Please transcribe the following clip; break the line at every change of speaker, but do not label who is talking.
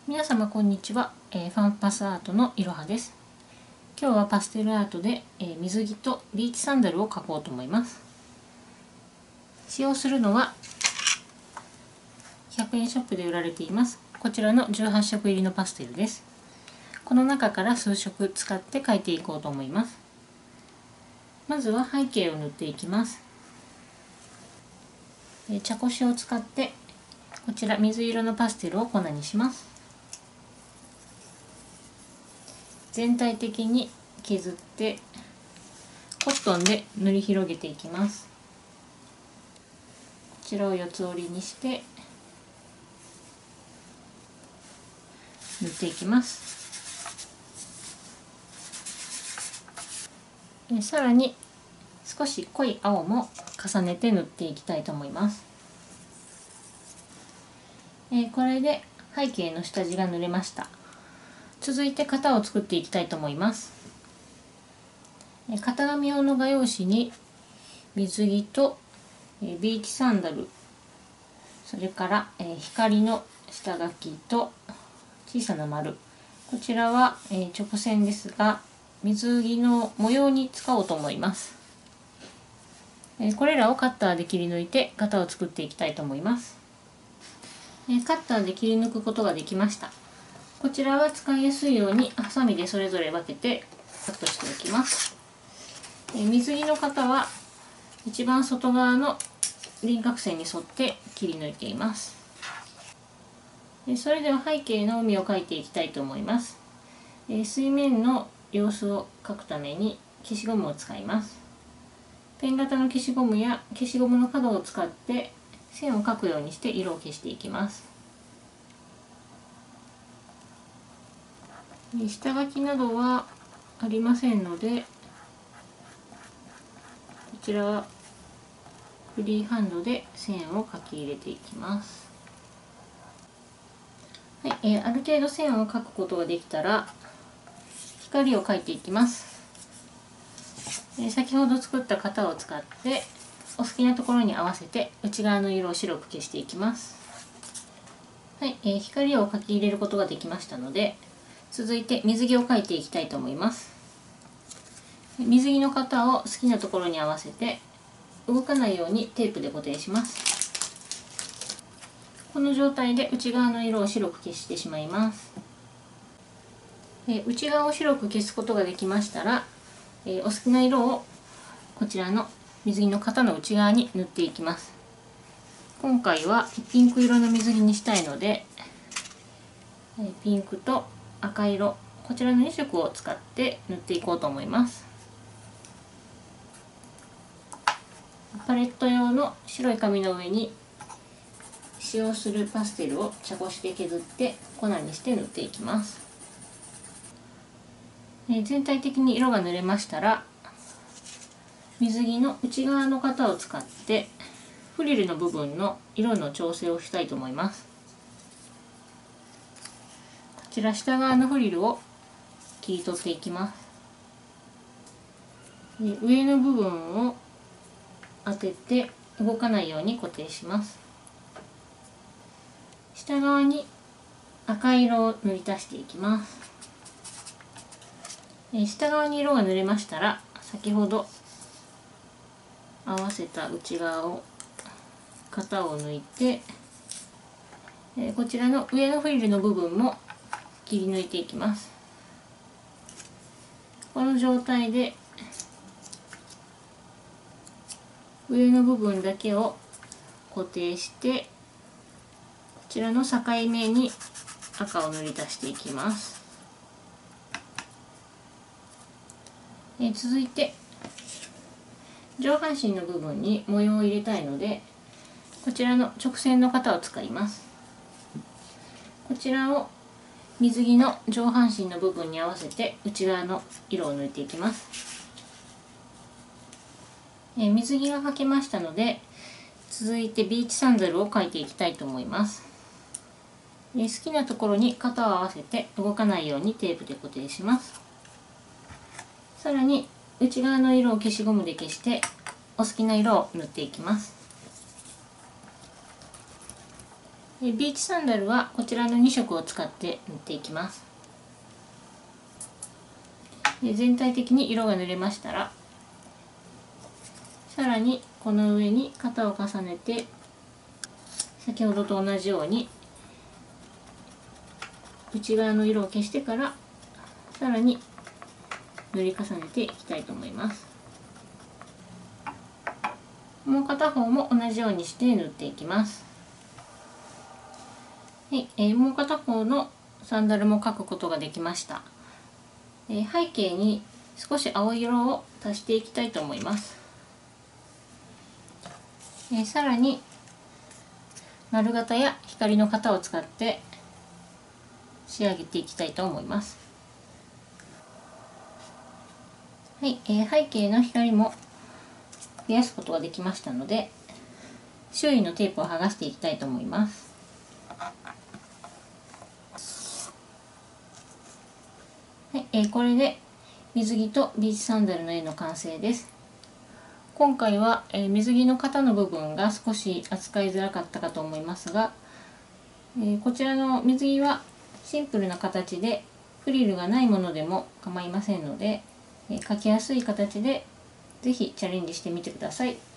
皆様こんにちは、ファンパスアートのいろはです。今日はパステルアートで、水着とビーチサンダルを描こうと思います。使用するのは100円ショップで売られていますこちらの18色入りのパステルです。この中から数色使って描いていこうと思います。まずは背景を塗っていきます。茶こしを使ってこちら水色のパステルを粉にします。全体的に削ってコットンで塗り広げていきます。こちらを四つ折りにして塗っていきます。さらに少し濃い青も重ねて塗っていきたいと思います。これで背景の下地が塗れました。続いて型を作っていきたいと思います。型紙用の画用紙に水着とビーチサンダル、それから光の下書きと小さな丸、こちらは直線ですが水着の模様に使おうと思います。これらをカッターで切り抜いて型を作っていきたいと思います。カッターで切り抜くことができました。こちらは使いやすいようにハサミでそれぞれ分けてカットしておきます。水着の型は一番外側の輪郭線に沿って切り抜いています。それでは背景の海を描いていきたいと思います。水面の様子を描くために消しゴムを使います。ペン型の消しゴムや消しゴムの角を使って線を描くようにして色を消していきます。下書きなどはありませんので、こちらはフリーハンドで線を描き入れていきます。はい、ある程度線を描くことができたら光を描いていきます。先ほど作った型を使ってお好きなところに合わせて内側の色を白く消していきます。はい、光を描き入れることができましたので、続いて水着を描いていきたいと思います。水着の型を好きなところに合わせて動かないようにテープで固定します。この状態で内側の色を白く消してしまいます。内側を白く消すことができましたら、お好きな色をこちらの水着の型の内側に塗っていきます。今回はピンク色の水着にしたいので、ピンクと赤色、こちらの2色を使って塗っていこうと思います。パレット用の白い紙の上に使用するパステルを茶こしで削って粉にして塗っていきます。全体的に色が塗れましたら、水着の内側の型を使ってフリルの部分の色の調整をしたいと思います。こちら下側のフリルを切り取っていきます。上の部分を当てて動かないように固定します。下側に赤色を塗り足していきます。下側に色が塗れましたら、先ほど合わせた内側を型を抜いて、こちらの上のフリルの部分も切り抜いていきます。この状態で上の部分だけを固定して、こちらの境目に赤を塗り足していきます。続いて上半身の部分に模様を入れたいので、こちらの直線の型を使います。こちらを水着の上半身の部分に合わせて内側の色を抜いていきます。水着が描けましたので、続いてビーチサンダルを描いていきたいと思います。好きなところに型を合わせて動かないようにテープで固定します。さらに内側の色を消しゴムで消してお好きな色を塗っていきます。 ビーチサンダルはこちらの2色を使って塗っていきます。全体的に色が塗れましたら、さらにこの上に型を重ねて、先ほどと同じように内側の色を消してからさらに塗り重ねていきたいと思います。もう片方も同じようにして塗っていきます。はい、もう片方のサンダルも描くことができました。背景に少し青色を足していきたいと思います。さらに丸型や光の型を使って仕上げていきたいと思います。はい、背景の光も増やすことができましたので、周囲のテープを剥がしていきたいと思います。はい、これで水着とビーチサンダルの絵の完成です。今回は、水着の型の部分が少し扱いづらかったかと思いますが、こちらの水着はシンプルな形でフリルがないものでも構いませんので、描きやすい形でぜひチャレンジしてみてください。